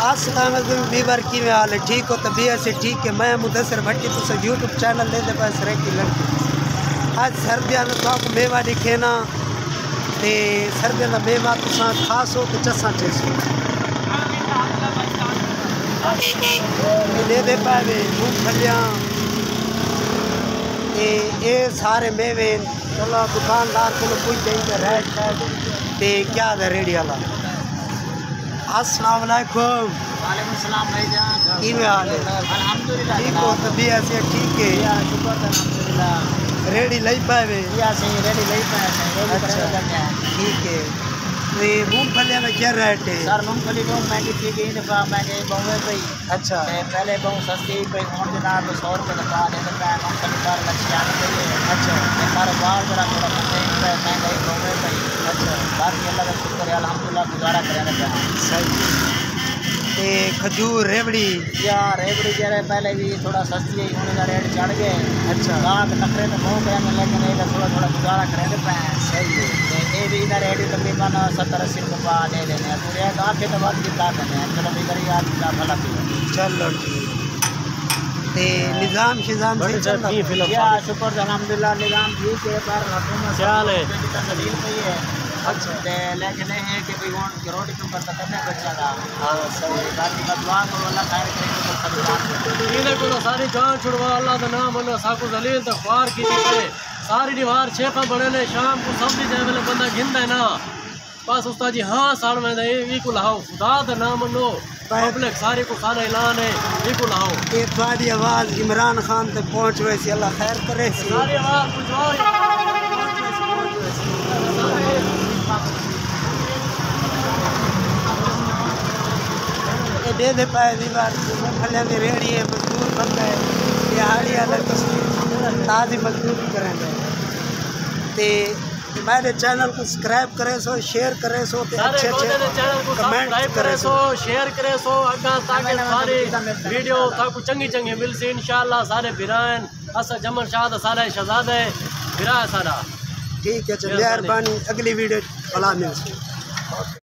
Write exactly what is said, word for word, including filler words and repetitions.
अस्सलाम वालेकुम बीबर की हाल है, ठीक हो? तबीयत से ठीक है। मैं मुदस्सिर भट्टी तुम यूट्यूब चैनल दे दे बस रेकी लड़की आज सर्दियों में तो मेवा दिखे ना ते सर्दियों का मेवा तुसा खास हो तो चसा चेसो ले दे पावे मूंगफलियां ते ये सारे मेवे चलो दुकानदार को पूछ देंगे रेट ते क्या है रेडी वाला। अस्सलाम वालेकुम। वालेकुम सलाम भाईजान, की हाल है? अल्हम्दुलिल्लाह ठीक हो? तबीयत से ठीक है? या शुक्र अल्हम्दुलिल्लाह। रेडी लई पावे या सही रेडी नहीं पाया सही रेडी अच्छा। करेगा क्या ठीक है। तो ये मूंगफलियां में क्या रेट है? सर मूंगफली बहुत महंगी थी गई दफा महंगी बहुए पई अच्छा ते पहले बहु सस्ती पई होने के नाल तो सौ रुपये दफा दे देता है मूंगफली पर लक्षियान पे अच्छा ते कारोबार जरा थोड़ा महंगी पे महंगाई बहुए पई अच्छा बाकी अल्लाह का शुक्र है अल्हम्दुलिल्लाह गुजारा करेगा क्या सही। ते खजूर रेवड़ी या रेवड़ी जरा पहले भी थोड़ा सस्ती है होने का रेट चढ़ गए अच्छा गाहक नखरे तो बहुत गए लेकिन ये थोड़ा थोड़ा गुजारा करेंगे पे सही है। ये भी इधर रेट तकरीबन सत्तर अस्सी रुपये पा ले लेने हैं पूरे आके तो बात कितना देने हैं चलो भी करिए आज का भला भी चलो ठीक। ते निज़ाम शिजाम से चल रहा है? या शुक्र अल्हम्दुलिल्लाह निज़ाम ठीक है पर हुकूमत ख्याल है तस्लील पई है अच्छा ते लेकिन ये है कि भाई कौन रोटी तो करता करने बच्चा का हाँ सही। बाकी बदवा को अल्लाह खैर करेंगे तो सब बात इन्हें को सारी जान छुड़वा अल्लाह का नाम मनो साकू जलील तो ख्वार की करे सारी दीवार छेपा बड़े ने शाम को सब दी जाए बंदा गिनदा है ना बस उस्ताद जी हाँ साल में ये को लाओ खुदा का नाम मनो पब्लिक सारे को सारा ऐलान है ये को लाओ ये तुम्हारी आवाज़ इमरान खान तक पहुँच वैसी अल्लाह खैर करे। सारी आवाज पुजवाओ ये दे दे पाए दीवार मूंगफलियां की रेहड़ी है मजदूर बंदा है दिहाड़ी अलग ताज़ी मजदूरी करेंगे ते मेरे चैनल को सब्सक्राइब करे सो शेयर करे सो ते अच्छे अच्छे चैनल को कमेंट सब्सक्राइब करे सो शेयर करे सो अगा ताकि सारी वीडियो ताकू चंगी चंगी मिल सी इंशाल्लाह सारे बिरान असा जमन शाह दा सारा शहजादा है बिरा सारा ठीक है। मेहरबानी अगली वीडियो भला मिल